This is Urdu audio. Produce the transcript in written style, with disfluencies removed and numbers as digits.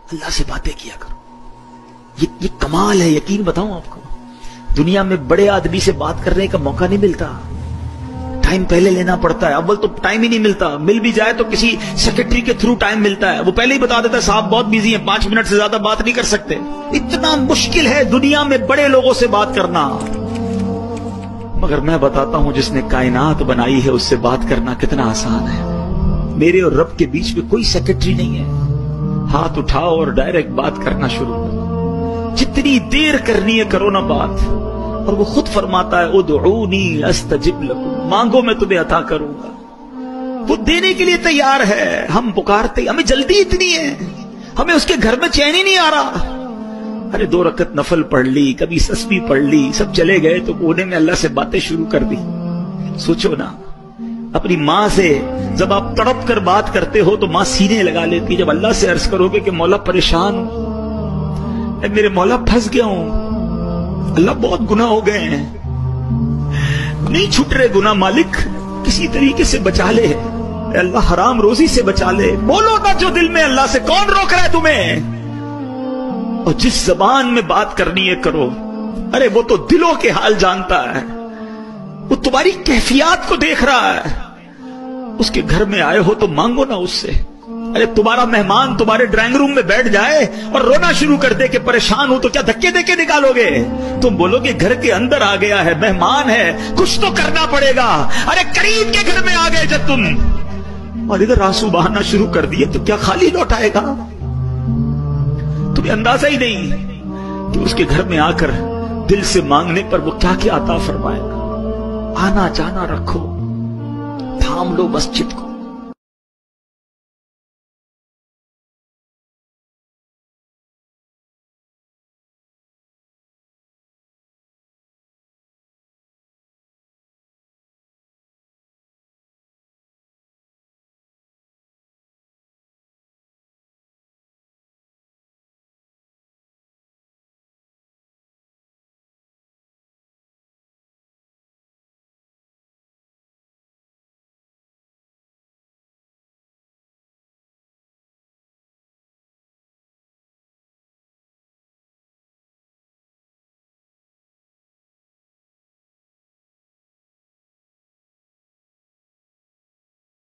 اللہ سے باتیں کیا کرو. یہ کمال ہے. یقین بتاؤں آپ کو, دنیا میں بڑے آدمی سے بات کرنے کا موقع نہیں ملتا, ٹائم پہلے لینا پڑتا ہے. اول تو ٹائم ہی نہیں ملتا, مل بھی جائے تو کسی سیکرٹری کے تھرو ٹائم ملتا ہے, وہ پہلے ہی بتا دیتا ہے صاحب بہت بیزی ہیں, 5 منٹ سے زیادہ بات نہیں کر سکتے. اتنا مشکل ہے دنیا میں بڑے لوگوں سے بات کرنا. مگر میں بتاتا ہوں جس نے کائنات بنائی ہے اس سے بات کرنا کتنا آسان ہے. میرے اور رب کے بیچ میں کوئی سیکرٹری نہیں ہے. ہاتھ اٹھاؤ اور ڈائریکٹ بات کرنا شروع کرو. جتنی دیر کرنی ہے کرو نا بات. اور وہ خود فرماتا ہے ادعونی استجب لکم, مانگو میں تمہیں عطا کروں گا. وہ دینے کے لیے تیار ہے. ہم پکارتے, ہمیں جلدی اتنی ہے, ہمیں اس کے گھر میں چین ہی نہیں آ رہا. ارے 2 رکعت نفل پڑھ لی, کبھی تسبیح پڑھ لی, سب چلے گئے تو کونے میں اللہ سے باتیں شروع کر دی. سوچو نا, اپنی ماں سے جب آپ تڑپ کر بات کرتے ہو تو ماں سینے لگا لیتی. جب اللہ سے عرض کرو گے کہ مولا پریشان ہوں, اے میرے مولا پھنس گیا ہوں, اللہ بہت گناہ ہو گئے ہیں, نہیں چھٹ رہے گناہ, مالک کسی طریقے سے بچا لے, اے اللہ حرام روزی سے بچا لے. بولو نا جو دل میں اللہ سے, کون روک رہا ہے تمہیں؟ اور جس زبان میں بات کرنی ہے کرو. ارے وہ تو دلوں کے حال جانتا ہے, وہ تمہاری کیفیات کو دیکھ رہا ہے. اس کے گھر میں آئے ہو تو مانگو نا اس سے. ارے تمہارا مہمان تمہارے ڈرائنگ روم میں بیٹھ جائے اور رونا شروع کر دے کہ پریشان ہوں, تو کیا دھکے دے کے نکالو گے؟ تم بولو گے گھر کے اندر آ گیا ہے, مہمان ہے, کچھ تو کرنا پڑے گا. ارے قریب کے گھر میں آ گئے جب تم اور ادھر آنسو بہانا شروع کر دیے تو کیا خالی لوٹائے گا؟ تمہیں اندازہ ہی نہیں کہ اس کے گھر میں آ کر دل سے مانگنے پر وہ کیا کیا عطا فرمائے گا. آنا جانا رکھو, تھام لو مسجد کو,